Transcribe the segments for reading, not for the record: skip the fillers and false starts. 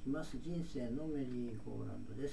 きます。人生のメリーゴーランドです。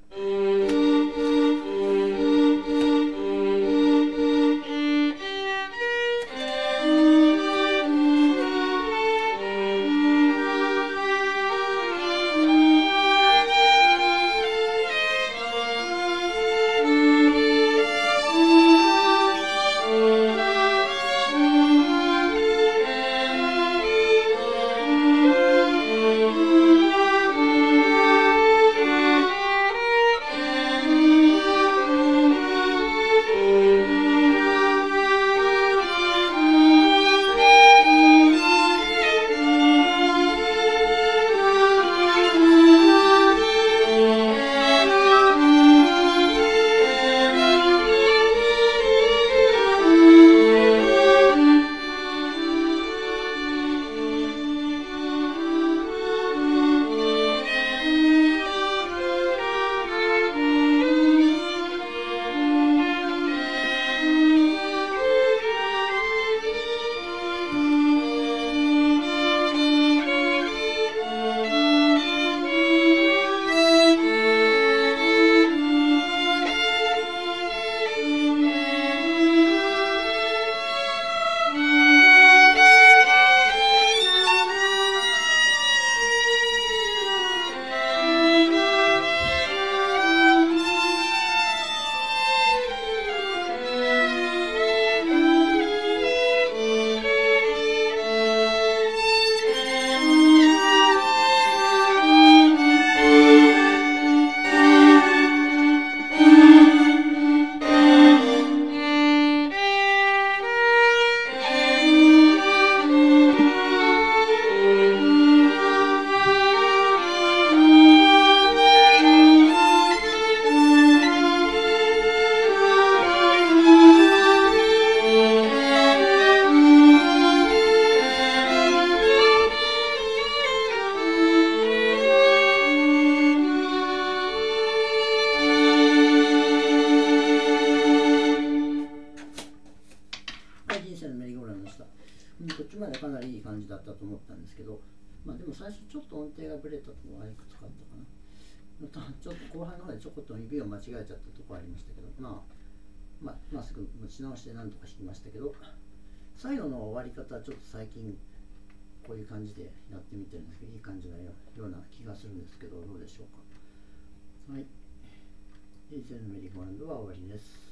人生のメリーゴーランドでした。こっちまでかなりいい感じだったと思ったんですけど、でも最初ちょっと音程がブレたところがいくつかあったかな。ちょっと後半の方でちょこっと指を間違えちゃったところありましたけど、すぐ持ち直して何とか弾きましたけど、最後の終わり方はちょっと最近こういう感じでやってみてるんですけど、いい感じのような気がするんですけど、どうでしょうか。はい。人生のメリーゴーランドは終わりです。